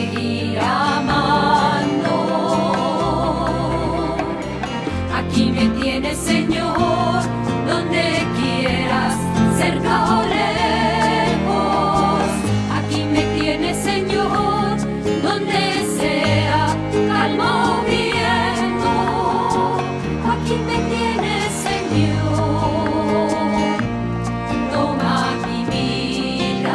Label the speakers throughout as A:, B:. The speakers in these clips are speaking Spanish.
A: seguir amando. Aquí me tienes, Señor, donde quieras, cerca o lejos. Aquí me tienes, Señor, donde sea, calma o viento. Aquí me tienes, Señor, toma mi vida.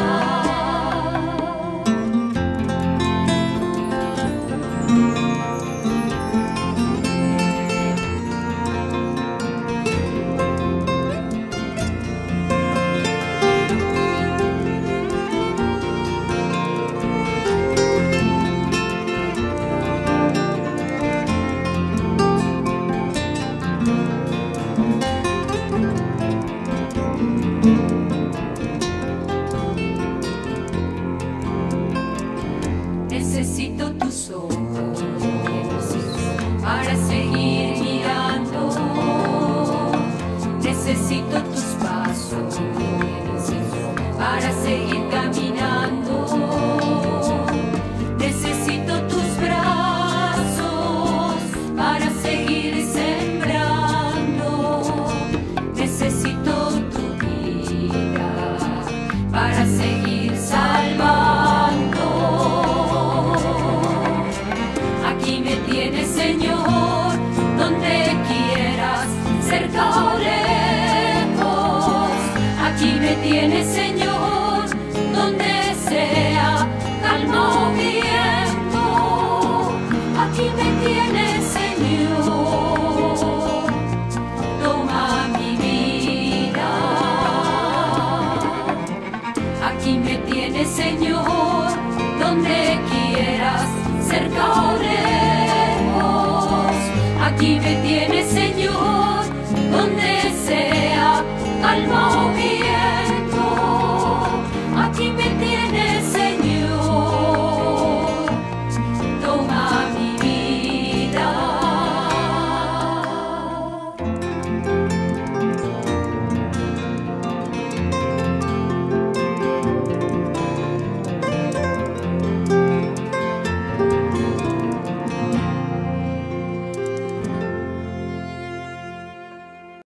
A: Necesito tus ojos para seguir mirando. Necesito tus pasos para seguir